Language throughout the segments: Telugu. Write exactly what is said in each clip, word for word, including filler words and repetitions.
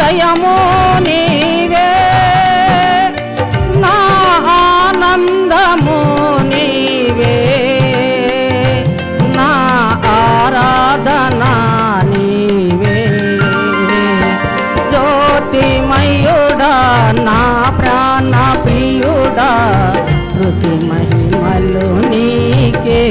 జయము నీవే నా ఆనందము నీవే నా ఆరాధన నీవే జ్యోతిమయుడా నా ప్రాణ ప్రియుడా స్తుతి మహిమలు నీకే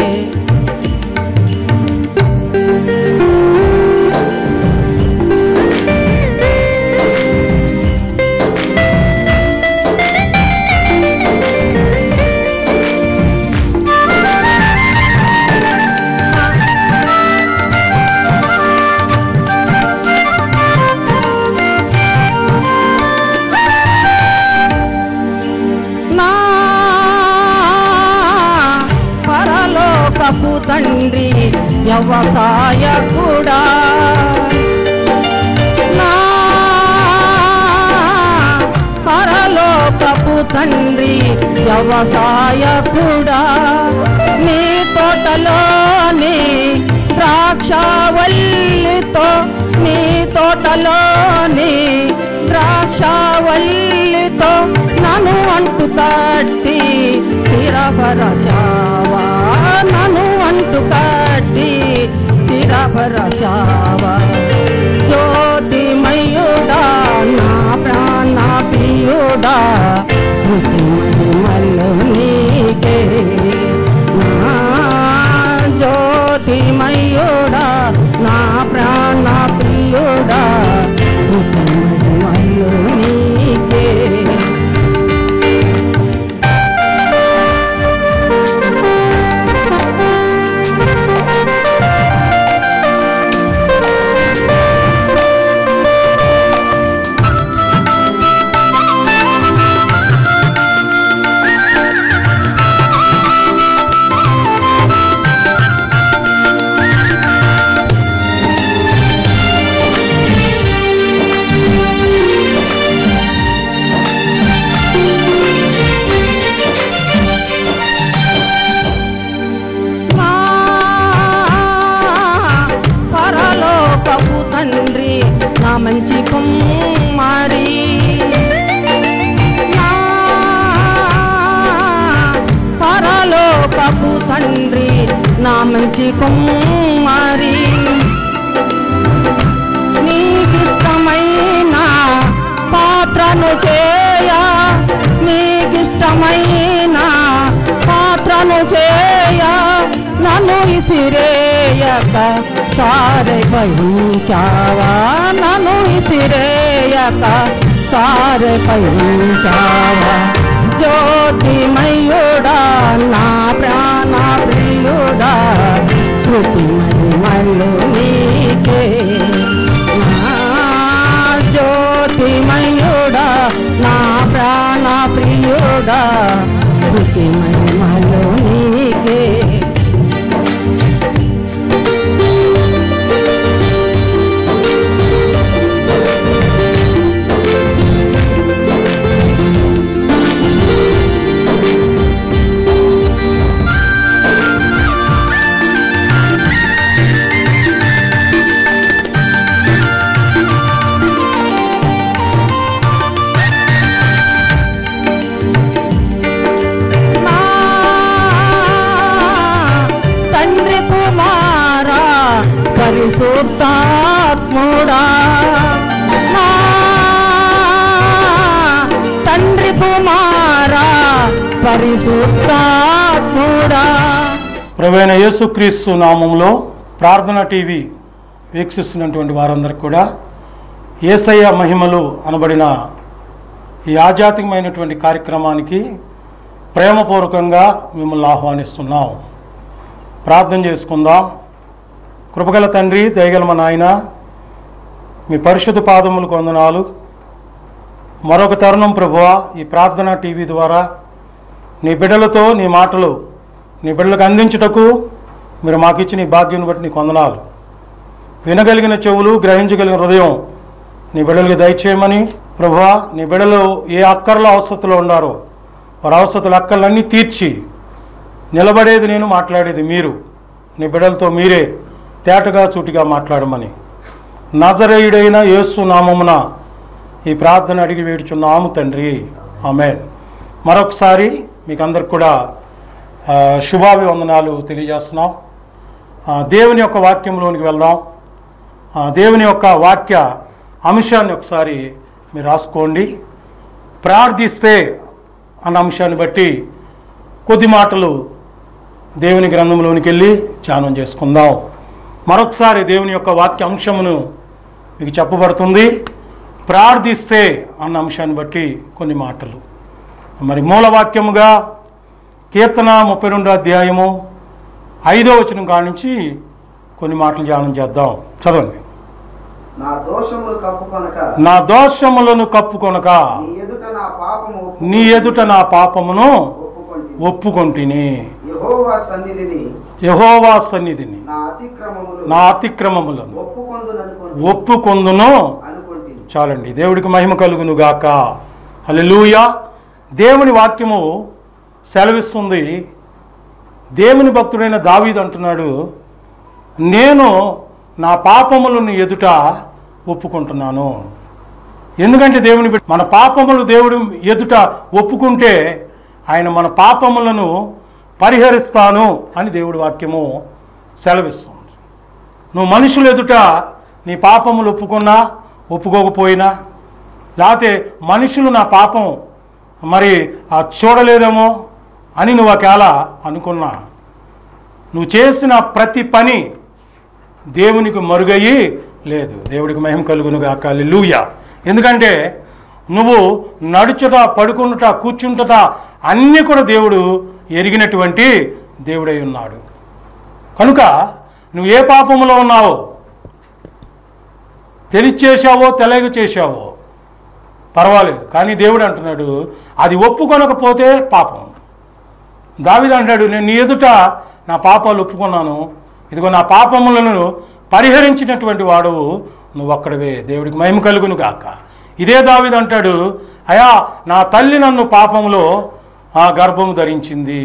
తండ్రి వ్యవసాయకుడా నా పరలోకపు తండ్రి వ్యవసాయకుడా నీ తోటలోని ద్రాక్షవల్లితో నీ తోటలోని ద్రాక్షవల్లితో నన్ను అంటు కట్టి స్థిరపరచావా నన్ను అంటు కట్టి స్థిరపరచావా జ్యోతిమయుడా నా ప్రాణ ప్రియుడా స్తుతి మహిమలు నీకే నా జ్యోతిమయుడా నా ప్రాణ ప్రియుడా స్తుతి మహిమలు నీకే నా మంచి కుమారి నా పరలోకపు తండ్రి నా మంచి కుమారి నీకిష్టమైన పాత్రను చేయ నీకిష్టమైన పాత్రను చేయ నన్ను ఇసిరేయక సారే పయించావా నన్ను ఇసిరేయక సారే పయించావా జ్యోతిమయుడా నా ప్రాణ ప్రియుడా స్తుతి మహిమలు నీకే నా జ్యోతిమయుడా నా ప్రాణ ప్రియుడా స్తుతి మహిమలు నీకే పరిశుద్ధాత్ముడా నా తండ్రి కుమారా పరిశుద్ధాత్ముడా ప్రభువైన యేసుక్రీస్తు నామములో ప్రార్థన టీవీ వీక్షిస్తున్నటువంటి వారందరికీ కూడా యేసయ్య మహిమలు అనబడిన ఈ ఆధ్యాత్మికమైనటువంటి కార్యక్రమానికి ప్రేమపూర్వకంగా మిమ్మల్ని ఆహ్వానిస్తున్నాం. ప్రార్థన చేసుకుందాం. కృపగల తండ్రి, దయగల మా నాయన, మీ పరిశుద్ధ పాదములకు వందనాలు. మరొక తరుణం ప్రభువా, ఈ ప్రార్థన టీవీ ద్వారా నీ బిడ్డలతో నీ మాటలు నీ బిడ్డలకు అందించుటకు మీరు మాకు ఇచ్చిన ఈ భాగ్యం బట్టి నీకు వందనాలు. వినగలిగిన చెవులు, గ్రహించగలిగిన హృదయం నీ బిడ్డలకి దయచేయమని ప్రభువా, నీ బిడ్డలు ఏ అక్కర్ల అవసరతలో ఉన్నారో వారి అవసరతల అక్కర్లన్నీ తీర్చి నిలబడేది నేను, మాట్లాడేది మీరు. నీ బిడ్డలతో మీరే తేటగా చూటిగా మాట్లాడమని నజరేయుడైన యేసు నామమున ఈ ప్రార్థన అడిగి వేడుచున్నాము తండ్రి, ఆమేన్. మరొకసారి మీకు అందరికి కూడా శుభాభివందనాలు తెలియజేస్తున్నాం. దేవుని యొక్క వాక్యంలోనికి వెళ్దాం. దేవుని యొక్క వాక్య అంశాన్ని ఒకసారి మీరు రాసుకోండి. ప్రార్థిస్తే అన్న అంశాన్ని బట్టి కొద్ది మాటలు దేవుని గ్రంథంలోనికి వెళ్ళి ధ్యానం చేసుకుందాం. మరొకసారి దేవుని యొక్క వాక్య అంశమును మీకు చెప్పబడుతుంది. ప్రార్థిస్తే అన్న అంశాన్ని బట్టి కొన్ని మాటలు. మరి మూలవాక్యముగా కీర్తన ముప్పై రెండో అధ్యాయము ఐదో వచనం కాడి నుంచి కొన్ని మాటలు ధ్యానం చేద్దాం. చదవండి. నా దోషములు కప్పుకొనక నా దోషములను కప్పుకొనక నీ ఎదుట నా పాపము నీ ఎదుట నా పాపమును ఒప్పుకొంటిని. ఒప్పుకొంటిని. యెహోవా సన్నిధిని యెహోవా సన్నిధిని నా అతిక్రమములు నా అతిక్రమములను ఒప్పుకొందుననుకొని ఒప్పుకొందును. అనుకొంటిని. చాలండి. దేవుడికి మహిమ కలుగును గాక. హల్లెలూయా. దేవుని వాక్యము సెలవిస్తుంది. దేవుని భక్తుడైన దావీదు అంటున్నాడు, నేను నా పాపములను ఎదుట ఒప్పుకుంటున్నాను. ఎందుకంటే దేవుని బిడ్డ మన పాపములు దేవుడి ఎదుట ఒప్పుకుంటే ఆయన మన పాపములను పరిహరిస్తాను అని దేవుడి వాక్యము సెలవిస్తుంది. నువ్వు మనుషుల ఎదుట నీ పాపములు ఒప్పుకున్నా ఒప్పుకోకపోయినా, లేకపోతే మనుషులు నా పాపం మరి ఆ చూడలేదేమో అని నువ్వు ఒకవేళ అనుకున్నా, నువ్వు చేసిన ప్రతి పని దేవునికి మరుగయ్యి లేదు. దేవుడికి మహిమ కలుగునుగాక. హల్లెలూయా. ఎందుకంటే నువ్వు నడుచుట, పడుకునుట, కూర్చుంటుట అన్నీ కూడా దేవుడు ఎరిగినటువంటి దేవుడై ఉన్నాడు. కనుక నువ్వు ఏ పాపములో ఉన్నావో, తెలిసి చేశావో తెలియక చేశావో పర్వాలేదు, కానీ దేవుడు అంటున్నాడు అది ఒప్పుకొనకపోతే పాపం. దావీదు అంటాడు, నేను నీ ఎదుట నా పాపాలు ఒప్పుకున్నాను, ఇదిగో నా పాపములను పరిహరించినటువంటి వాడువు నువ్వు అక్కడవే. దేవుడికి మహిమ కలుగును గాక. ఇదే దావీదు అంటాడు, అయా నా తల్లి నన్ను పాపములో ఆ గర్భము ధరించింది.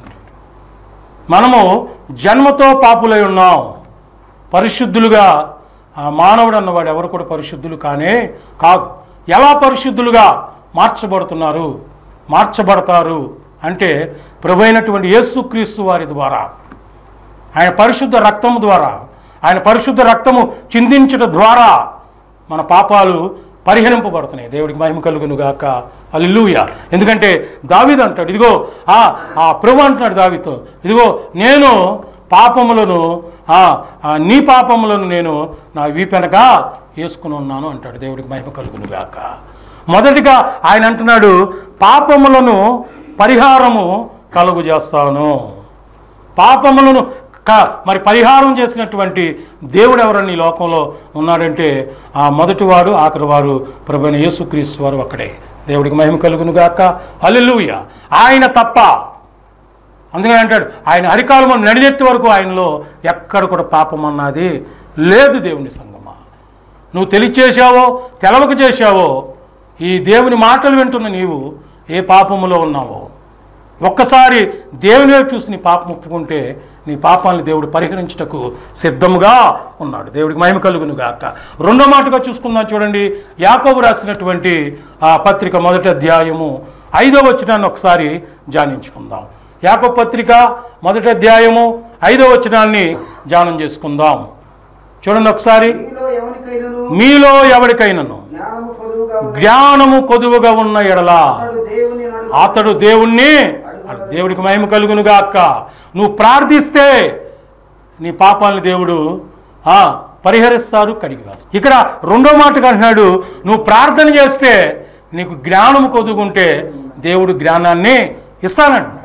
మనము జన్మతో పాపులై ఉన్నాం. పరిశుద్ధులుగా ఆ మానవుడు అన్నవాడు ఎవరు కూడా పరిశుద్ధులు కానే కాదు. ఎలా పరిశుద్ధులుగా మార్చబడుతున్నారు, మార్చబడతారు అంటే ప్రభు అయినటువంటి యేసుక్రీస్తు వారి ద్వారా, ఆయన పరిశుద్ధ రక్తము ద్వారా, ఆయన పరిశుద్ధ రక్తము చిందించడం ద్వారా మన పాపాలు పరిహరింపబడుతున్నాయి. దేవుడికి మహిమ కలుగును గాక. హల్లెలూయా. ఎందుకంటే దావీదు అంటాడు, ఇదిగో ఆ ఆ ప్రభు అంటున్నాడు దావీదుతో, ఇదిగో నేను పాపములను నీ పాపములను నేను నా వీపెనక వేసుకుని ఉన్నాను అంటాడు. దేవుడికి మహిమ కలుగును గాక. మొదటిగా ఆయన అంటున్నాడు, పాపములను పరిహారము కలుగు చేస్తాను. పాపములను మరి పరిహారం చేసినటువంటి దేవుడు ఎవరని ఈ లోకంలో ఉన్నాడంటే ఆ మొదటివాడు ఆఖరివారు ప్రభువైన యేసుక్రీస్తు వారు ఒక్కడే. దేవుడికి మహిమ కలుగును గాక. హల్లెలూయా. ఆయన తప్ప, అందుకని అంటాడు ఆయన అరికాలము నడినెత్తి వరకు ఆయనలో ఎక్కడ కూడా పాపం అన్నది లేదు. దేవుని సంగమా, నువ్వు తెలియచేసావో తెలవక చేశావో, ఈ దేవుని మాటలు వింటున్న నీవు ఏ పాపములో ఉన్నావో ఒక్కసారి దేవుని వైపు చూసి నీ పాపం ఒప్పుకుంటే నీ పాపాలను దేవుడు పరిహరించుటకు సిద్ధముగా ఉన్నాడు. దేవుడికి మహిమ కలుగును గాక. రెండో మాటగా చూసుకుందాం. చూడండి, యాకోబు రాసినటువంటి ఆ పత్రిక మొదటి అధ్యాయము ఐదో వచనాన్ని ఒకసారి ధ్యానించుకుందాం. యాకోబు పత్రిక మొదటి అధ్యాయము ఐదో వచనాన్ని ధ్యానం చేసుకుందాం. చూడండి ఒకసారి. మీలో ఎవరికైనాను జ్ఞానము కొదువుగా ఉన్న ఎడల అతడు దేవుణ్ణి, దేవుడికి మహిమ కలుగును గాక. నువ్వు ప్రార్థిస్తే నీ పాపాలను దేవుడు ఆ పరిహరిస్తారు, కడిగివేస్తారు. ఇక్కడ రెండో మాటగా అంటున్నాడు, నువ్వు ప్రార్థన చేస్తే నీకు జ్ఞానము కొదుగుంటే దేవుడు జ్ఞానాన్ని ఇస్తానంటున్నాడు.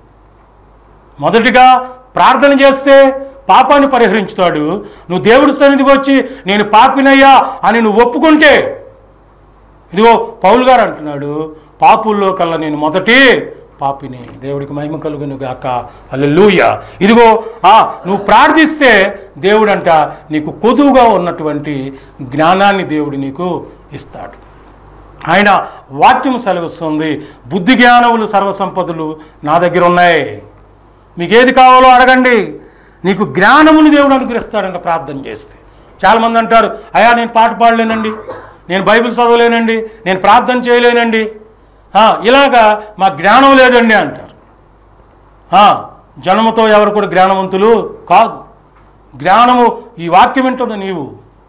మొదటిగా ప్రార్థన చేస్తే పాపాన్ని పరిహరించుతాడు. నువ్వు దేవుడి సన్నిధికి వచ్చి నేను పాపినయ్యా అని నువ్వు ఒప్పుకుంటే, ఇదిగో పౌలు గారు అంటున్నాడు, పాపుల్లో కల్లా నేను మొదటి పాపిని. దేవుడికి మహిమ కలుగును గాక. హల్లెలూయా. ఇదిగో ఆ నువ్వు ప్రార్థిస్తే దేవుడంట నీకు కొదువుగా ఉన్నటువంటి జ్ఞానాన్ని దేవుడు నీకు ఇస్తాడు. ఆయన వాక్యం సెలవిస్తుంది, బుద్ధి జ్ఞానములు సర్వసంపదలు నా దగ్గర ఉన్నాయి, మీకు ఏది కావాలో అడగండి, నీకు జ్ఞానముని దేవుడు అనుగ్రహిస్తాడంట ప్రార్థన చేస్తే. చాలామంది అంటారు, అయ్యా నేను పాట పాడలేనండి, నేను బైబిల్ చదవలేనండి, నేను ప్రార్థన చేయలేనండి, ఇలాగా మా జ్ఞానం లేదండి అంటారు. జన్మతో ఎవరు కూడా జ్ఞానవంతులు కాదు. జ్ఞానము ఈ వాక్యం వింటున్న నీవు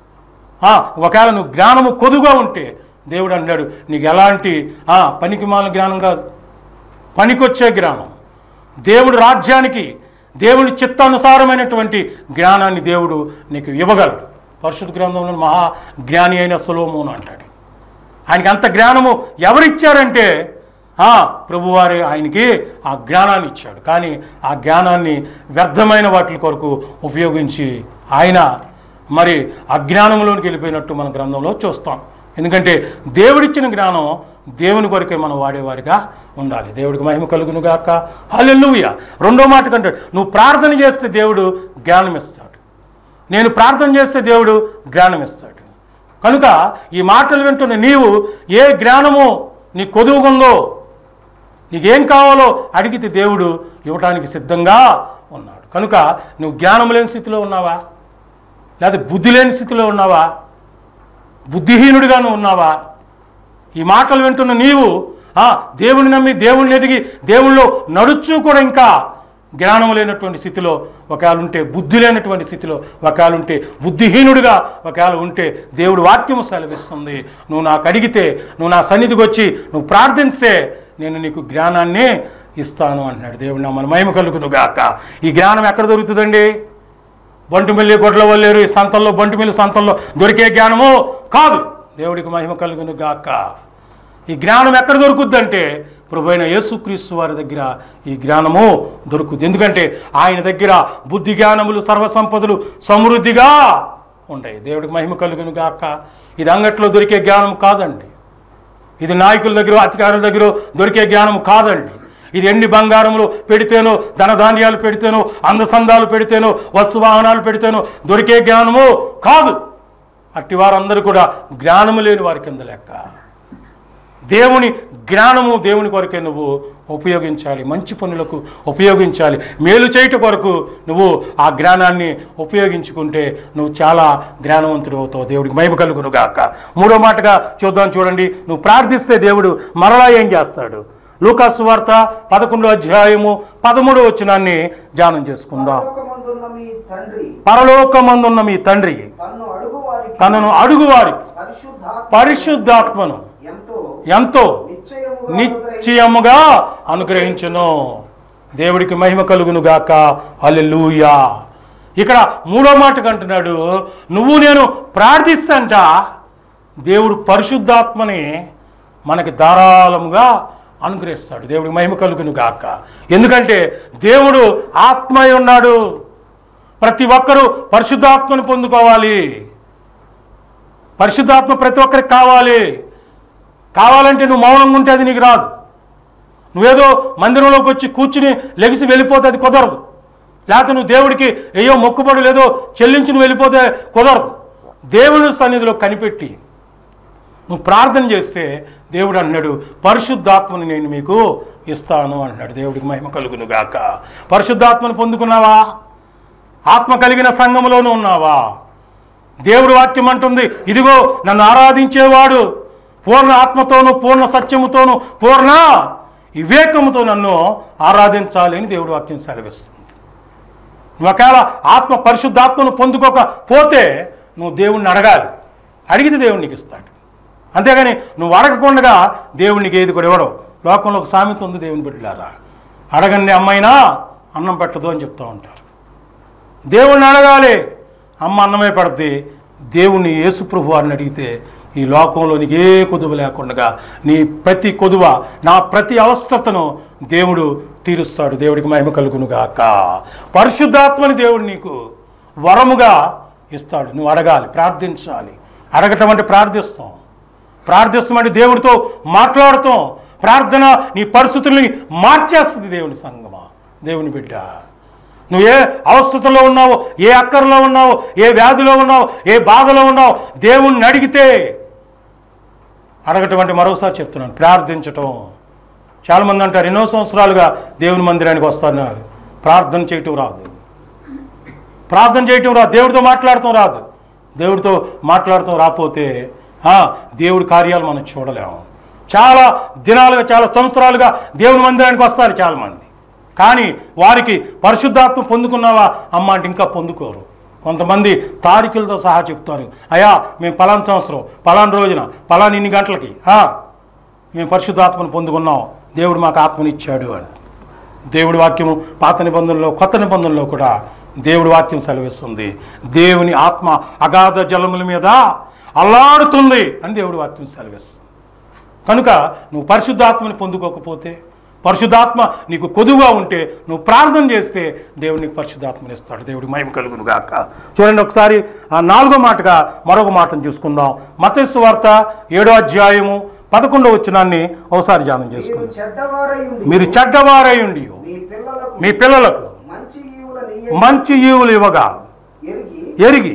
ఒకవేళ నువ్వు జ్ఞానము కొదుగా ఉంటే దేవుడు అన్నాడు నీకు ఎలాంటి పనికి మాలిన జ్ఞానం కాదు, పనికొచ్చే జ్ఞానం, దేవుడు రాజ్యానికి దేవుడి చిత్తానుసారమైనటువంటి జ్ఞానాన్ని దేవుడు నీకు ఇవ్వగలడు. పరిశుద్ధ గ్రంథంలో మహా జ్ఞాని అయిన సొలొమోను అంటాడు. ఆయనకి అంత జ్ఞానము ఎవరిచ్చారంటే ప్రభువారే ఆయనకి ఆ జ్ఞానాన్ని ఇచ్చాడు. కానీ ఆ జ్ఞానాన్ని వ్యర్థమైన వాటి కొరకు ఉపయోగించి ఆయన మరి అజ్ఞానంలోనికి వెళ్ళిపోయినట్టు మన గ్రంథంలో చూస్తాం. ఎందుకంటే దేవుడిచ్చిన జ్ఞానం దేవుని కొరకే మనం వాడేవారిగా ఉండాలి. దేవుడికి మహిమ కలుగును గాక. హల్లెలూయా. రెండో మాట కంటే నువ్వు ప్రార్థన చేస్తే దేవుడు జ్ఞానం ఇస్తాడు, నేను ప్రార్థన చేస్తే దేవుడు జ్ఞానం ఇస్తాడు. కనుక ఈ మాటలు వింటున్న నీవు ఏ జ్ఞానము నీ కొదువుకుందో, నీకేం కావాలో అడిగితే దేవుడు ఇవ్వటానికి సిద్ధంగా ఉన్నాడు. కనుక నువ్వు జ్ఞానం లేని స్థితిలో ఉన్నావా, లేదా బుద్ధి లేని స్థితిలో ఉన్నావా, బుద్ధిహీనుడిగా నువ్వు ఉన్నావా? ఈ మాటలు వింటున్న నీవు దేవుని నమ్మి దేవుణ్ణి ఎదిగి దేవుళ్ళో నడుచు కూడా ఇంకా జ్ఞానం లేనటువంటి స్థితిలో ఒకవేళ ఉంటే, బుద్ధి లేనటువంటి స్థితిలో ఒకవేళ ఉంటే, బుద్ధిహీనుడిగా ఒకవేళ ఉంటే దేవుడు వాక్యము సెలవిస్తుంది, నువ్వు నాకు అడిగితే, నువ్వు నా సన్నిధికి వచ్చి నువ్వు ప్రార్థిస్తే నేను నీకు జ్ఞానాన్ని ఇస్తాను అంటున్నాడు. దేవుడు నా మన మహిమ కలుగును గాక. ఈ జ్ఞానం ఎక్కడ దొరుకుతుందండి? బంటుమిల్లి గొడ్ల వల్లేరు ఈ సంతల్లో, బంటుమిల్లి సంతల్లో దొరికే జ్ఞానము కాదు. దేవుడికి మహిమ కలుగును గాక. ఈ జ్ఞానం ఎక్కడ దొరుకుద్దంటే ప్రభువైన యేసుక్రీస్తు వారి దగ్గర ఈ జ్ఞానము దొరుకుద్ది. ఎందుకంటే ఆయన దగ్గర బుద్ధి జ్ఞానములు సర్వసంపదలు సమృద్ధిగా ఉంటాయి. దేవుడికి మహిమ కలుగును గాక. ఇది అంగట్లో దొరికే జ్ఞానం కాదండి, ఇది నాయకుల దగ్గర అధికారుల దగ్గర దొరికే జ్ఞానం కాదండి. ఇది ఎండి బంగారములు పెడితేనో, ధనధాన్యాలు పెడితేనో, అందసందాలు పెడితేనో, వస్తు వాహనాలు పెడితేనో దొరికే జ్ఞానము కాదు. అట్టి వారందరూ కూడా జ్ఞానము లేని వారి కింద లెక్క. దేవుని జ్ఞానము దేవుని కొరకే నువ్వు ఉపయోగించాలి, మంచి పనులకు ఉపయోగించాలి, మేలు చేయట కొరకు నువ్వు ఆ జ్ఞానాన్ని ఉపయోగించుకుంటే నువ్వు చాలా జ్ఞానవంతుడు అవుతావు. దేవుడికి మహిమ కలుగును గాక. మూడో మాటగా చూద్దాం, చూడండి. నువ్వు ప్రార్థిస్తే దేవుడు మరలా ఏం చేస్తాడు? లూకా సువార్త పదకొండో అధ్యాయము పదమూడో వచనాన్ని ధ్యానం చేసుకుందాం. పరలోకమందున్న మీ తండ్రి తనను అడుగువారి పరిశుద్ధాత్మను ఎంతో నిశ్చయముగా అనుగ్రహించును. దేవుడికి మహిమ కలుగును గాక. హల్లెలూయా. ఇక్కడ మూడో మాట అంటున్నాడు, నువ్వు నేను ప్రార్థిస్తంట దేవుడు పరిశుద్ధాత్మని మనకి ధారాళముగా అనుగ్రహిస్తాడు. దేవుడికి మహిమ కలుగును గాక. ఎందుకంటే దేవుడు ఆత్మై ఉన్నాడు. ప్రతి ఒక్కరూ పరిశుద్ధాత్మను పొందుకోవాలి. పరిశుద్ధాత్మ ప్రతి ఒక్కరికి కావాలి. కావాలంటే నువ్వు మౌనంగా ఉంటే అది నీకు రాదు. నువ్వేదో మందిరంలోకి వచ్చి కూర్చుని లెగిసి వెళ్ళిపోతే అది కుదరదు. లేకపోతే నువ్వు దేవుడికి ఏయో మొక్కుబడు లేదో చెల్లించి నువ్వు వెళ్ళిపోతే కుదరదు. దేవుని సన్నిధిలో కనిపెట్టి నువ్వు ప్రార్థన చేస్తే దేవుడు అన్నాడు పరిశుద్ధాత్మని నేను మీకు ఇస్తాను అంటున్నాడు. దేవుడికి మహిమ కలుగును గాక. పరిశుద్ధాత్మను పొందుకున్నావా? ఆత్మ కలిగిన సంఘములోనూ ఉన్నావా? దేవుడు వాక్యం అంటుంది, ఇదిగో నన్ను ఆరాధించేవాడు పూర్ణ ఆత్మతోనూ పూర్ణ సత్యముతోనూ పూర్ణ వివేకముతో నన్ను ఆరాధించాలి అని దేవుడు వాక్యం సెలవిస్తుంది. ఒకవేళ ఆత్మ పరిశుద్ధాత్మను పొందుకోకపోతే నువ్వు దేవుణ్ణి అడగాలి. అడిగితే దేవుడు నీకు ఇస్తాడు. అంతేగాని నువ్వు అడగకుండా దేవునికి ఏది కూడా ఇవ్వడం. లోకంలో ఒక సామెత ఉంది, దేవుని బిడ్డలారా, అడగండి అమ్మైనా అన్నం పెట్టదు అని చెప్తూ ఉంటారు. దేవుణ్ణి అడగాలి, అమ్మ అన్నమే పడుతుంది. దేవుణ్ణి యేసుప్రభు వారిని అడిగితే ఈ లోకంలో నీకు ఏ కొదువ లేకుండా నీ ప్రతి కొదువ, నా ప్రతి అవస్థతను దేవుడు తీరుస్తాడు. దేవుడికి మహిమ కలుగును గాక. పరిశుద్ధాత్మని దేవుడు నీకు వరముగా ఇస్తాడు. నువ్వు అడగాలి, ప్రార్థించాలి. అడగటం అంటే ప్రార్థిస్తాం, ప్రార్థిస్తామంటే దేవుడితో మాట్లాడుతాం. ప్రార్థన నీ పరిస్థితుల్ని మార్చేస్తుంది. దేవుని సంగమా, దేవుని బిడ్డ, నువ్వు ఏ అవస్థలో ఉన్నావో, ఏ అక్కరలో ఉన్నావో, ఏ వ్యాధిలో ఉన్నావో, ఏ బాధలో ఉన్నావో దేవుణ్ణి అడిగితే, అడగటం అంటే మరోసారి చెప్తున్నాను ప్రార్థించటం. చాలామంది అంటారు ఎన్నో సంవత్సరాలుగా దేవుని మందిరానికి వస్తున్నారు, ప్రార్థన చేయటం రాదు, ప్రార్థన చేయటం రాదు, దేవుడితో మాట్లాడటం రాదు. దేవుడితో మాట్లాడుతూ రాపోతే దేవుడి కార్యాలు మనం చూడలేము. చాలా దినాలుగా చాలా సంవత్సరాలుగా దేవుని మందిరానికి వస్తారు చాలామంది, కానీ వారికి పరిశుద్ధాత్మ పొందుకున్నావా అమ్మ అంటే ఇంకా పొందుకోరు. కొంతమంది తారీఖులతో సహా చెప్తారు, అయ్యా మేము పలానా సంవత్సరం పలానా రోజున పలానా ఇన్ని గంటలకి మేము పరిశుద్ధాత్మను పొందుకున్నాం, దేవుడు మాకు ఆత్మనిచ్చాడు అని. దేవుడి వాక్యము పాత నిబంధనలో కొత్త నిబంధనలో కూడా దేవుడి వాక్యం సెలవిస్తుంది. దేవుని ఆత్మ అగాధ జలముల మీద అల్లాడుతుంది అని దేవుడి వాక్యం సెలవిస్తుంది. కనుక నువ్వు పరిశుద్ధాత్మని పొందుకోకపోతే, పరిశుద్ధాత్మ నీకు కొదువుగా ఉంటే, నువ్వు ప్రార్థన చేస్తే దేవుడు నీకు పరిశుద్ధాత్మని ఇస్తాడు. దేవుడికి మహిమ కలుగును గాక. చూడండి ఒకసారి ఆ నాలుగో మాటగా మరొక మాటను చూసుకుందాం. మత్తయి సువార్త ఏడో అధ్యాయము పదకొండవ వచనాన్ని ఒకసారి ధ్యానం చేసుకుందాం. మీరు చెడ్డవారై ఉండి మీ పిల్లలకు మంచి ఈవులు ఇవ్వగా ఎరిగి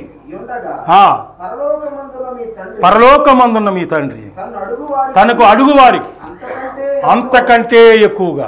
పరలోకమందున్న మీ తండ్రి తనకు అడుగువారికి అంతకంటే ఎక్కువగా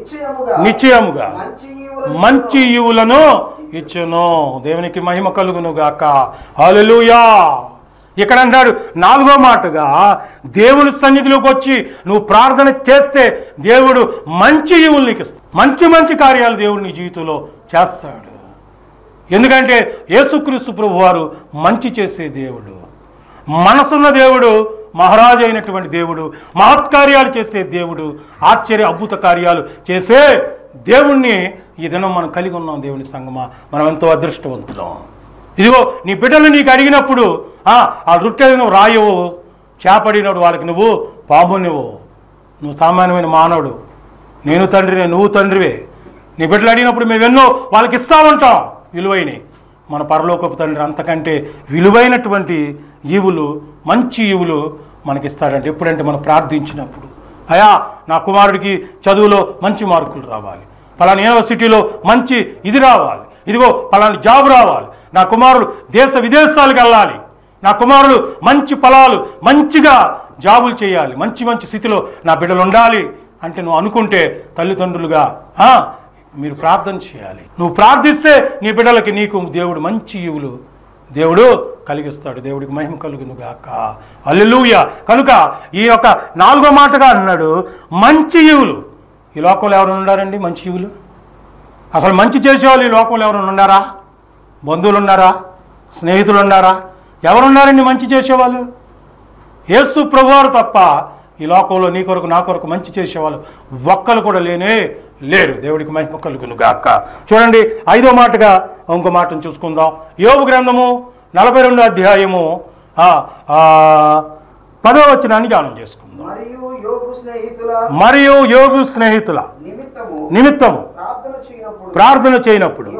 నిశ్చయముగా మంచి ఈవులను ఇచ్చును. దేవునికి మహిమ కలుగును గాక. హల్లెలూయా. ఇక్కడ అంటాడు నాలుగో మాటగా, దేవుని సన్నిధిలోకి వచ్చి నువ్వు ప్రార్థన చేస్తే దేవుడు మంచి ఈవులు నీకు ఇస్తాడు. మంచి మంచి కార్యాలు దేవుడు నీ జీవితంలో చేస్తాడు. ఎందుకంటే యేసుక్రీస్తు ప్రభు వారు మంచి చేసే దేవుడు, మనసున్న దేవుడు, మహారాజు అయినటువంటి దేవుడు, మహత్కార్యాలు చేసే దేవుడు, ఆశ్చర్య అద్భుత కార్యాలు చేసే దేవుణ్ణి ఈ దినం మనం కలిగి ఉన్నాం. దేవుని సంగమా, మనం ఎంతో అదృష్టవంతులం. ఇదిగో నీ బిడ్డలు నీకు అడిగినప్పుడు ఆ రొట్టె నువ్వు రాయవు, చేపడినప్పుడు వాళ్ళకి నువ్వు పామునివ్వు. నువ్వు సామాన్యమైన మానవుడు, నేను తండ్రినే, నువ్వు తండ్రివే. నీ బిడ్డలు అడిగినప్పుడు మేమెన్నో వాళ్ళకి ఇస్తా ఉంటాం విలువైనవి. మన పరలోకపు తండ్రి అంతకంటే విలువైనటువంటి ఈవులు, మంచి ఈవులు మనకిస్తాడంటే ఎప్పుడంటే మనం ప్రార్థించినప్పుడు, అయా నా కుమారుడికి చదువులో మంచి మార్కులు రావాలి, పలానా యూనివర్సిటీలో మంచి ఇది రావాలి, ఇదిగో పలానా జాబ్ రావాలి, నా కుమారుడు దేశ విదేశాలకు వెళ్ళాలి, నా కుమారుడు మంచి ఫలాలు మంచిగా జాబులు చేయాలి, మంచి మంచి స్థితిలో నా బిడ్డలు ఉండాలి అంటే నువ్వు అనుకుంటే తల్లిదండ్రులుగా మీరు ప్రార్థన చేయాలి. నువ్వు ప్రార్థిస్తే నీ బిడ్డలకి నీకు దేవుడు మంచి ఈవులు దేవుడు కలిగిస్తాడు. దేవుడికి మహిమ కలుగును గాక. హల్లెలూయా. కనుక ఈ యొక్క నాలుగో మాటగా అన్నాడు మంచి ఈవులు. ఈ లోకంలో ఎవరు ఉన్నారండి మంచి ఈవులు? అసలు మంచి చేసేవాళ్ళు ఈ లోకంలో ఎవరు ఉన్నారా? బంధువులు ఉన్నారా? స్నేహితులు ఉన్నారా? ఎవరున్నారండి మంచి చేసేవాళ్ళు? యేసు ప్రభువారు తప్ప ఈ లోకంలో నీ కొరకు నా కొరకు మంచి చేసేవాళ్ళు ఒక్కరు కూడా లేనే లేరు. దేవుడికి మహిమ కలుగును గాక. చూడండి ఐదో మాటగా ఇంకో మాటను చూసుకుందాం. యోబు గ్రంథము నలభై రెండో అధ్యాయము పదో వచనాన్ని ధ్యానం చేసుకుందాం. మరియు యోబు స్నేహితుల నిమిత్తము ప్రార్థన చేయనప్పుడు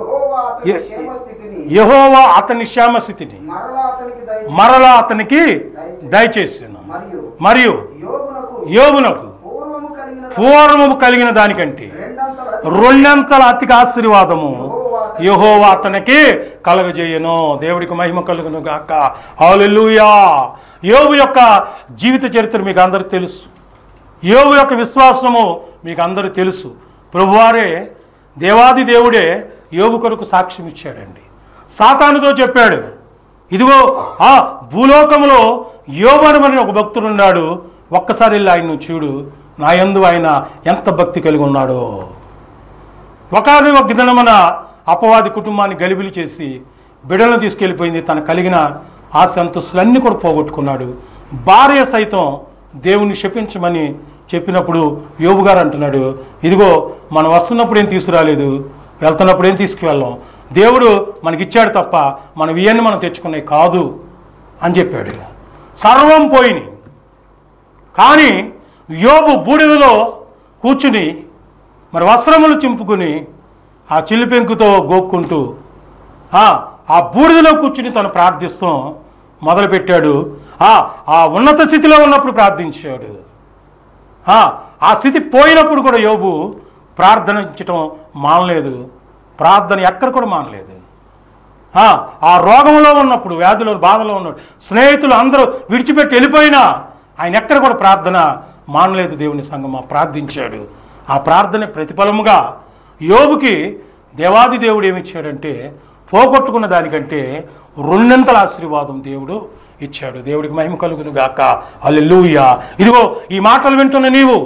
యెహోవా అతని క్షేమస్థితిని మరలా అతనికి దయచేసాను. మరియు యోబునకు పూర్వము కలిగిన దానికంటే రెండంతల అతిక ఆశీర్వాదము యెహోవా అతనికి కలగజేయను. దేవుడికి మహిమ కలుగును గాక. హల్లెలూయా. యోబు యొక్క జీవిత చరిత్ర మీకు అందరికీ తెలుసు. యోబు యొక్క విశ్వాసము మీకు అందరూ తెలుసు. ప్రభువారే దేవాది దేవుడే యోబు కొరకు సాక్ష్యం ఇచ్చాడండి. సాతానుతో చెప్పాడు, ఇదిగో ఆ భూలోకంలో యోబు అని ఒక భక్తుడు ఉన్నాడు, ఒక్కసారి వెళ్ళి ఆయన నువ్వు చూడు, నా యందు ఆయన ఎంత భక్తి కలిగి ఉన్నాడో. ఒకరి ఒక దినమున అపవాది కుటుంబాన్ని గలిబిలి చేసి బిడ్డలను తీసుకెళ్ళిపోయింది. తన కలిగిన ఆ సంతోషాలన్నీ కూడా పోగొట్టుకున్నాడు. భార్య సైతం దేవుని శపించమని చెప్పినప్పుడు యోబు గారు అంటున్నాడు, ఇదిగో మనం వస్తున్నప్పుడు ఏం తీసుకురాలేదు, వెళ్తున్నప్పుడు ఏం తీసుకువెళ్ళాం, దేవుడు మనకిచ్చాడు తప్ప మనం ఇవన్నీ మనం తెచ్చుకున్నాయి కాదు అని చెప్పాడు. సర్వం పోయినాయి. కానీ యోబు బూడిదలో కూర్చుని మరి వస్త్రములు చింపుకుని ఆ చిల్లిపెంకుతో గోక్కుంటూ ఆ బూడిదలో కూర్చుని తను ప్రార్థిస్తూ మొదలుపెట్టాడు. ఆ ఉన్నత స్థితిలో ఉన్నప్పుడు ప్రార్థించాడు. ఆ స్థితి పోయినప్పుడు కూడా యోబు ప్రార్థనించటం మానలేదు. ప్రార్థన ఎక్కడ కూడా మానలేదు. ఆ రోగంలో ఉన్నప్పుడు, వ్యాధిలో బాధలో ఉన్నప్పుడు, స్నేహితులు అందరూ విడిచిపెట్టి వెళ్ళిపోయినా ఆయన ఎక్కడ కూడా ప్రార్థన మానలేదు. దేవుని సంగమా ప్రార్థించాడు. ఆ ప్రార్థన ప్రతిఫలముగా యోబుకి దేవాది దేవుడు ఏమిచ్చాడంటే పోగొట్టుకున్న దానికంటే రెండింతల ఆశీర్వాదం దేవుడు ఇచ్చాడు. దేవుడికి మహిమ కలుగును గాక. హల్లెలూయా. ఇదిగో ఈ మాటలు వింటున్న నీవు,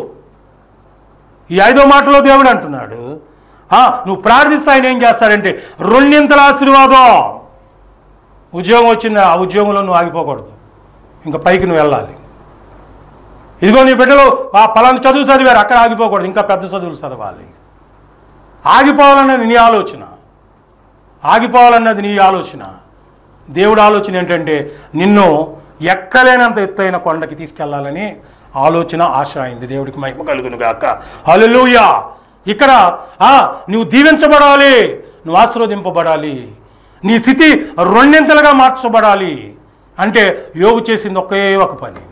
ఈ ఐదో మాటలో దేవుడు అంటున్నాడు, నువ్వు ప్రార్థిస్తే ఆయన ఏం చేస్తాడంటే రెండింతల ఆశీర్వాదం. ఉద్యోగం వచ్చింది, ఆ ఉద్యోగంలో నువ్వు ఆగిపోకూడదు, ఇంకా పైకి నువ్వు వెళ్ళాలి. ఇదిగో నీ బిడ్డలు ఆ పలానా చదువు చదివారు, అక్కడ ఆగిపోకూడదు, ఇంకా పెద్ద చదువులు చదవాలి. ఆగిపోవాలన్నది నీ ఆలోచన, ఆగిపోవాలన్నది నీ ఆలోచన. దేవుడు ఆలోచన ఏంటంటే నిన్ను ఎక్కలేనంత ఎత్తైన కొండకి తీసుకెళ్లాలని ఆలోచన, ఆశ అయింది. దేవుడికి మహిమ కలుగును గాక. హల్లెలూయా. ఇక్కడ నువ్వు దీవించబడాలి, నువ్వు ఆశీర్వదింపబడాలి, నీ స్థితి రెండింతలుగా మార్చబడాలి అంటే యోగు చేసింది ఒకే ఒక పని,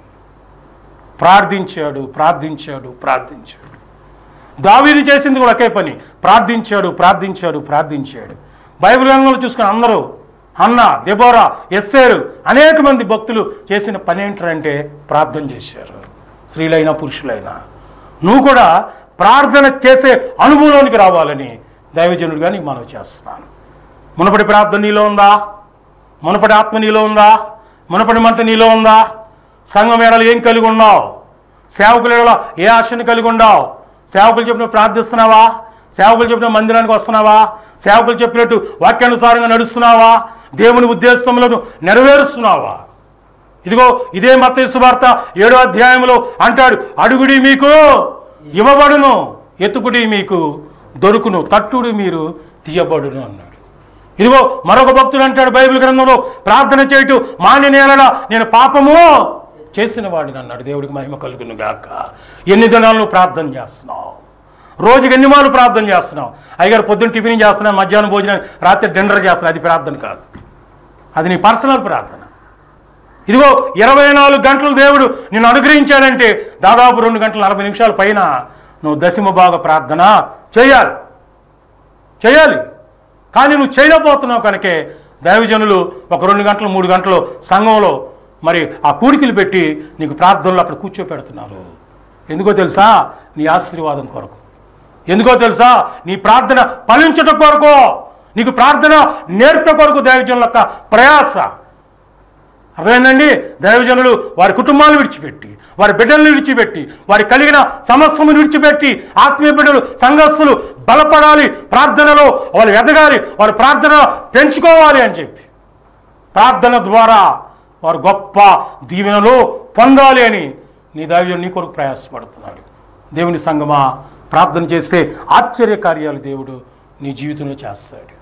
ప్రార్థించాడు ప్రార్థించాడు ప్రార్థించాడు. దావీదు చేసింది కూడా ఒకే పని, ప్రార్థించాడు ప్రార్థించాడు ప్రార్థించాడు. బైబిల్ రంగంలో చూసుకుని అందరూ అన్న, దెబోరా, ఎస్తేరు, అనేక మంది భక్తులు చేసిన పని ఏంటంటే ప్రార్థన చేశారు. స్త్రీలైనా పురుషులైనా నువ్వు కూడా ప్రార్థన చేసే అనుభవంలోనికి రావాలని దైవజనుడిగా నీకు మనవి చేస్తున్నాను. మునపటి ప్రార్థన నీలో ఉందా? మునపటి ఆత్మ నీలో ఉందా? మునపటి మంట నీలో ఉందా? సంఘం ఏడలు ఏం కలిగి ఉన్నావు? సేవకుల ఏడల ఏ ఆశను కలిగి ఉన్నావు? సేవకులు చెప్పినట్టు ప్రార్థిస్తున్నావా? సేవకులు చెప్పిన మందిరానికి వస్తున్నావా? సేవకులు చెప్పినట్టు వాక్యానుసారంగా నడుస్తున్నావా? దేవుని ఉద్దేశములను నెరవేరుస్తున్నావా? ఇదిగో ఇదే మత్తయి సువార్త ఏడో అధ్యాయంలో అంటాడు, అడుగుడి మీకు ఇవ్వబడును, ఎత్తుకుడి మీకు దొరుకును, తట్టుడి మీరు తీయబడును అన్నాడు. ఇదిగో మరొక భక్తుడు అంటాడు బైబిల్ గ్రంథంలో, ప్రార్థన చేయటం మానినేలా నేను పాపము చేసిన వాడిని అన్నాడు. దేవుడికి మహిమ కలుగును గాక. ఎన్ని దినాలు నువ్వు ప్రార్థన చేస్తున్నావు? రోజుకి ఎన్ని మార్లు ప్రార్థన చేస్తున్నావు? అయ్యగారు పొద్దున్న టిఫిన్ చేస్తున్నాను, మధ్యాహ్నం భోజనం, రాత్రి డిన్నర్ చేస్తున్నావు. అది ప్రార్థన కాదు, అది నీ పర్సనల్ ప్రార్థన. ఇదిగో ఇరవై నాలుగు గంటలు దేవుడు నిన్ను అనుగ్రహించాడంటే దాదాపు రెండు గంటల నలభై నిమిషాల పైన నువ్వు దశమ భాగ ప్రార్థన చేయాలి చేయాలి కానీ నువ్వు చేయలేకపోతున్నావు కనుకే దైవజనులు ఒక రెండు గంటలు మూడు గంటలు సంఘంలో మరి ఆ కూడికలు పెట్టి నీకు ప్రార్థనలు అక్కడ కూర్చోపెడుతున్నారు. ఎందుకో తెలుసా? నీ ఆశీర్వాదం కొరకు. ఎందుకో తెలుసా? నీ ప్రార్థన ఫలించట కొరకు, నీకు ప్రార్థన నేర్ప కొరకు దైవజనుల యొక్క ప్రయాస. అర్థమైందండి? దైవజనులు వారి కుటుంబాలను విడిచిపెట్టి, వారి బిడ్డలను విడిచిపెట్టి, వారి కలిగిన సమస్యను విడిచిపెట్టి, ఆత్మీయ బిడ్డలు సంఘస్థులు బలపడాలి, ప్రార్థనలో వాళ్ళు ఎదగాలి, వారి ప్రార్థన పెంచుకోవాలి అని చెప్పి ప్రార్థన ద్వారా వారు గొప్ప దీవెనలు పొందాలి అని నీ దైవజనుడు నీ కొరకు ప్రయాసపడుతున్నాడు. దేవుని సంగమా, ప్రార్థన చేస్తే ఆశ్చర్య కార్యాలు దేవుడు నీ జీవితంలో చేస్తాడు.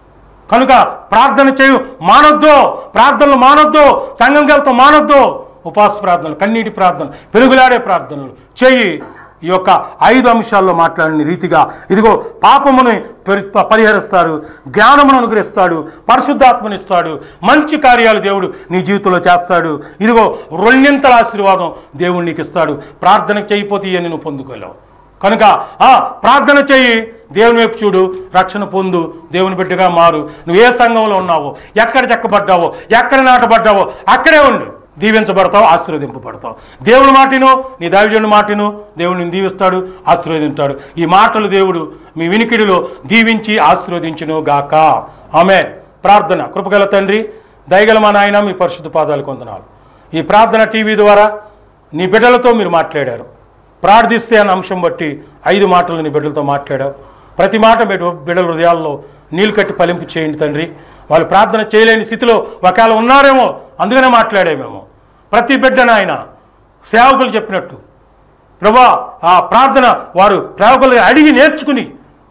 కనుక ప్రార్థన చేయు మానొద్దు, ప్రార్థనలు మానొద్దు, సంఘంకి వెళ్తాం మానొద్దు. ఉపవాస ప్రార్థనలు, కన్నీటి ప్రార్థనలు, పెరుగులాడే ప్రార్థనలు చెయ్యి. ఈ యొక్క ఐదు అంశాల్లో మాట్లాడిన రీతిగా ఇదిగో పాపమును పరిహరిస్తాడు, జ్ఞానమును అనుగ్రహిస్తాడు, పరిశుద్ధాత్మనిస్తాడు, మంచి కార్యాలు దేవుడు నీ జీవితంలో చేస్తాడు. ఇదిగో రెండింతల ఆశీర్వాదం దేవుడు నీకు ఇస్తాడు. ప్రార్థన చేయకపోతే ఇవన్నీ నువ్వు పొందుకోలేవు. కనుక ఆ ప్రార్థన చెయ్యి, దేవుని వైపు చూడు, రక్షణ పొందు, దేవుని బిడ్డగా మారు. నువ్వు ఏ సంఘంలో ఉన్నావో, ఎక్కడ చెక్కబడ్డావో, ఎక్కడ నాటబడ్డావో అక్కడే ఉండు. దీవించబడతావు, ఆశీర్వదింపబడతావు. దేవుని మాటిను, నీ దైవజనుడి మాటిను దేవుడిని దీవిస్తాడు, ఆశీర్వదించాడు. ఈ మాటలు దేవుడు మీ వినికిడిలో దీవించి ఆశీర్వదించును గాక. ఆమేన్. ప్రార్థన. కృపగల తండ్రి, దయగల మా నాయన, మీ పరిశుద్ధ పాదాలు కొందనాలు. ఈ ప్రార్థన టీవీ ద్వారా నీ బిడ్డలతో మీరు మాట్లాడారు. ప్రార్థిస్తే అన్న అంశం బట్టి ఐదు మాటలు నీ బిడ్డలతో మాట్లాడావు. ప్రతి మాట బిడ్డల హృదయాల్లో నీళ్ళు కట్టి ఫలింపు చేయండి తండ్రి. వాళ్ళు ప్రార్థన చేయలేని స్థితిలో ఒకవేళ ఉన్నారేమో, అందుకనే మాట్లాడేమేమో. ప్రతి బిడ్డను ఆయన సేవకులు చెప్పినట్టు ప్రభా ఆ ప్రార్థన వారు సేవకులు అడిగి నేర్చుకుని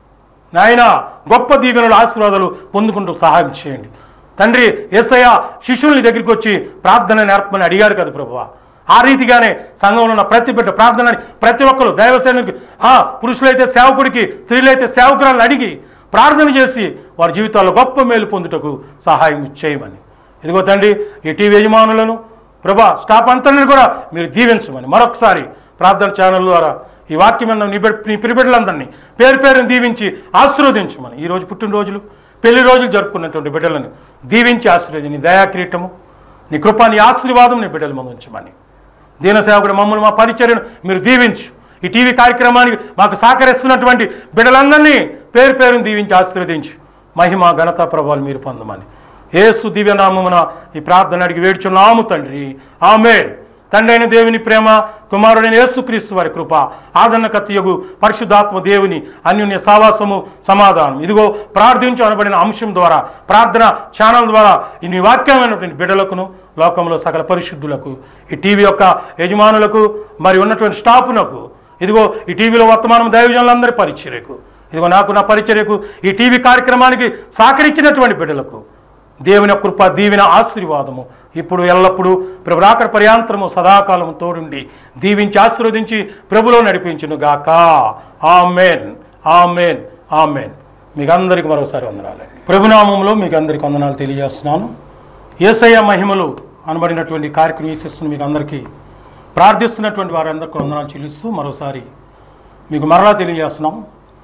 నాయన గొప్ప దీవెనలు ఆశీర్వాదాలు పొందుకుంటూ సహాయం చేయండి తండ్రి. యేసయ్య శిష్యుల్ని దగ్గరికి వచ్చి ప్రార్థన నేర్పమని అడిగారు కదా ప్రభువా. ఆ రీతిగానే సంఘంలో ఉన్న ప్రతి బిడ్డ ప్రార్థనని ప్రతి ఒక్కరు దైవసేనకి, పురుషులైతే సేవకుడికి, స్త్రీలైతే సేవకురాలను అడిగి ప్రార్థన చేసి వారి జీవితాల్లో గొప్ప మేలు పొందుటకు సహాయం చేయమని ఇదిగో తండ్రి ఈ టీవీ యజమానులను ప్రభా స్టాఫ్ అంతని కూడా మీరు దీవించమని మరొకసారి ప్రార్థన ఛానల్ ద్వారా ఈ వాక్యం నీ నీ పిరిబిడ్డలందరినీ పేరు పేరుని దీవించి ఆశీర్వదించమని. ఈరోజు పుట్టినరోజులు, పెళ్లి రోజులు జరుపుకున్నటువంటి బిడ్డలను దీవించి ఆశీర్వదించి నీ దయాకిరీటము, నీ కృప, నీ ఆశీర్వాదం నీ బిడ్డలు మనం ఉంచమని. దీన సేవకుడు మమ్మల్ని మా పరిచర్యను మీరు దీవించు. ఈ టీవీ కార్యక్రమానికి మాకు సహకరిస్తున్నటువంటి బిడ్డలందరినీ పేరు పేరును దీవించి ఆశీర్వదించు. మహిమ ఘనత ప్రభావాలు మీరు పొందమని యేసు దివ్యనామమున ఈ ప్రార్థన అడిగి వేడుచున్నాము తండ్రి, ఆమేన్. తండ్రి అయిన దేవుని ప్రేమ, కుమారుడైన యేసుక్రీస్తు వారి కృప, ఆదరణకర్తయగు పరిశుద్ధాత్మ దేవుని అన్యోన్య సావాసము, సమాధానం ఇదిగో ప్రార్థించు అనబడిన అంశం ద్వారా, ప్రార్థన ఛానల్ ద్వారా ఇన్ని వాక్యమైనటువంటి బిడ్డలకును, లోకంలో సకల పరిశుద్ధులకు, ఈ టీవీ యొక్క యజమానులకు, మరి ఉన్నటువంటి స్టాఫ్నకు, ఇదిగో ఈ టీవీలో వర్తమానం దైవజనులందరి పరిచర్యకు, ఇదిగో నాకు నా పరిచర్యకు, ఈ టీవీ కార్యక్రమానికి సహకరించినటువంటి బిడ్డలకు దేవుని కృప, దీవెన, ఆశీర్వాదము ఇప్పుడు ఎల్లప్పుడూ ప్రభు రాకడ పర్యాంతరము సదాకాలము తోడుండి దీవించి ఆశీర్వదించి ప్రభులో నడిపించును గాక. ఆమేన్, ఆమేన్, ఆమేన్. మీకు అందరికీ మరోసారి వందనాలండి. ప్రభునామంలో మీకు అందరికీ వందనాలు తెలియజేస్తున్నాను. యేసయ్య మహిమలు అనబడినటువంటి కార్యక్రమం వీక్షిస్తున్న మీకు అందరికీ, ప్రార్థిస్తున్నటువంటి వారందరికీ వందనాలు చెల్లిస్తూ మరోసారి మీకు మరలా తెలియజేస్తున్నాం.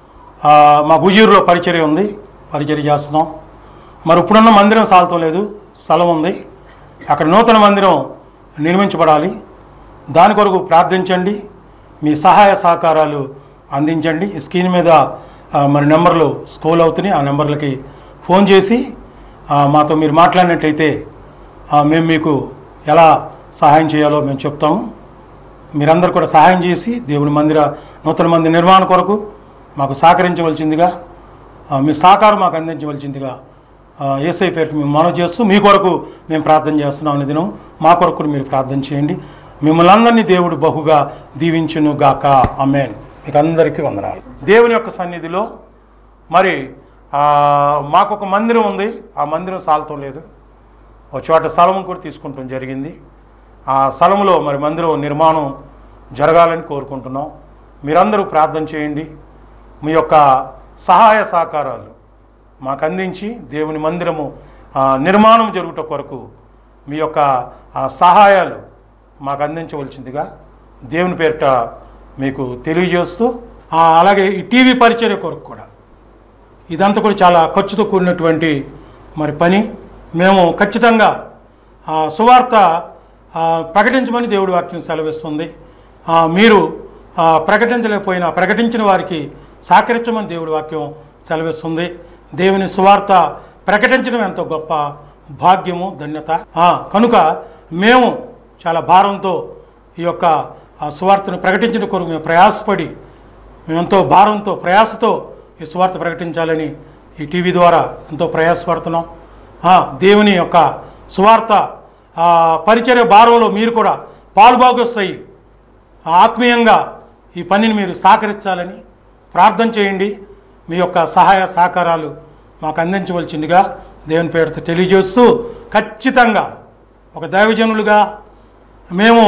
మా గుజూరులో పరిచర్య ఉంది, పరిచర్య చేస్తున్నాం. మరి ఇప్పుడున్న మందిరం సాల్తం లేదు, స్థలం ఉంది, అక్కడ నూతన మందిరం నిర్మించబడాలి. దాని కొరకు ప్రార్థించండి, మీ సహాయ సహకారాలు అందించండి. ఈ స్క్రీన్ మీద మరి నెంబర్లు స్క్రోల్ అవుతున్నాయి, ఆ నెంబర్లకి ఫోన్ చేసి మాతో మీరు మాట్లాడినట్టయితే మేము మీకు ఎలా సహాయం చేయాలో మేము చెప్తాము. మీరందరూ కూడా సహాయం చేసి దేవుని మందిర నూతన మందిర నిర్మాణ కొరకు మాకు సహకరించవలసిందిగా, మీ సహకారం మాకు అందించవలసిందిగా యేసయ్య పేరు మేము మనవి చేస్తూ మీ కొరకు మేము ప్రార్థన చేస్తున్నాం. అనే దినం మా కొరకు కూడా మీరు ప్రార్థన చేయండి. మిమ్మల్ని అందరినీ దేవుడు బహుగా దీవించును గాక. ఆమేన్. మీకు అందరికీ వందనాలు. దేవుని యొక్క సన్నిధిలో మరి మాకు ఒక మందిరం ఉంది, ఆ మందిరం సాల్తం లేదు, ఒక చోట స్థలం కూడా తీసుకుంటాం జరిగింది. ఆ స్థలంలో మరి మందిరం నిర్మాణం జరగాలని కోరుకుంటున్నాం. మీరందరూ ప్రార్థన చేయండి. మీ యొక్క సహాయ సహకారాలు మాకు అందించి దేవుని మందిరము నిర్మాణం జరుగుట కొరకు మీ యొక్క సహాయాలు మాకు అందించవలసిందిగా దేవుని పేరిట మీకు తెలియజేస్తూ, అలాగే ఈ టీవీ పరిచర్య కొరకు కూడా ఇదంతా కూడా చాలా ఖర్చుతో కూడినటువంటి మరి పని. మేము ఖచ్చితంగా సువార్త ప్రకటించమని దేవుడి వాక్యం సెలవిస్తుంది. మీరు ప్రకటించలేకపోయినా ప్రకటించిన వారికి సహకరించమని దేవుడి వాక్యం సెలవిస్తుంది. దేవుని సువార్త ప్రకటించడం ఎంతో గొప్ప భాగ్యము, ధన్యత. కనుక మేము చాలా భారంతో ఈ యొక్క సువార్తను ప్రకటించిన కొరకు మేము ప్రయాసపడి, మేమెంతో భారంతో ప్రయాసతో ఈ సువార్త ప్రకటించాలని ఈ టీవీ ద్వారా ఎంతో ప్రయాసపడుతున్నాం. దేవుని యొక్క సువార్త పరిచర్య భారంలో మీరు కూడా పాలుభాగస్తులై ఆత్మీయంగా ఈ పనిని మీరు సహకరించాలని ప్రార్థన చేయండి. మీ యొక్క సహాయ సహకారాలు మాకు అందించవలసిందిగా దేవుని పేరుతో తెలియజేస్తూ, ఖచ్చితంగా ఒక దైవజనులుగా మేము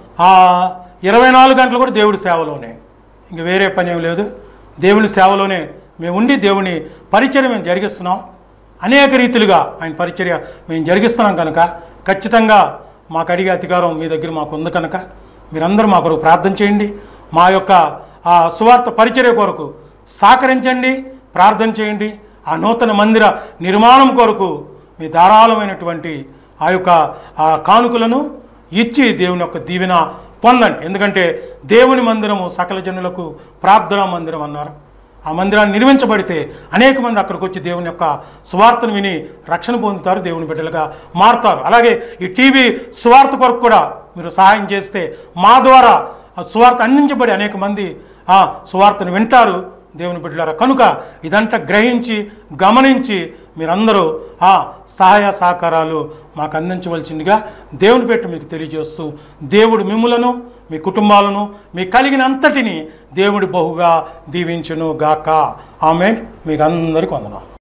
ఇరవై నాలుగు గంటలు కూడా దేవుడి సేవలోనే, ఇంక వేరే పని ఏం లేదు, దేవుని సేవలోనే మేము ఉండి దేవుని పరిచర్య మేము జరిగిస్తున్నాం. అనేక రీతిలుగా ఆయన పరిచర్య మేము జరిగిస్తున్నాం కనుక ఖచ్చితంగా మాకు అడిగే అధికారం మీ దగ్గర మాకు ఉంది కనుక మీరందరూ మా కొరకు ప్రార్థన చేయండి. మా యొక్క ఆ సువార్త పరిచర్య కొరకు సహకరించండి, ప్రార్థన చేయండి. ఆ నూతన మందిర నిర్మాణం కొరకు మీ ధారాళమైనటువంటి ఆ యొక్క ఆ కానుకలను ఇచ్చి దేవుని యొక్క దీవెన పొందండి. ఎందుకంటే దేవుని మందిరము సకల జనులకు ప్రార్థనా మందిరం అన్నారు. ఆ మందిరాన్ని నిర్మించబడితే అనేక మంది అక్కడికి వచ్చి దేవుని యొక్క సువార్తను విని రక్షణ పొందుతారు, దేవుని బిడ్డలుగా మారుతారు. అలాగే ఈ టీవీ సువార్త కొరకు కూడా మీరు సహాయం చేస్తే మా ద్వారా సువార్త అందించబడి అనేక మంది ఆ సువార్తను వింటారు, దేవుని బిడ్డలారా. కనుక ఇదంతా గ్రహించి గమనించి మీరందరూ ఆ సహాయ సహకారాలు మాకు అందించవలసిందిగా దేవుని పేట మీకు తెలియజేస్తూ, దేవుడు మిమ్ములను మీ కుటుంబాలను మీ కలిగినంతటిని దేవుడి బహుగా దీవించును గాక. ఆమేన్. మీకు అందరికీ వందనాలు.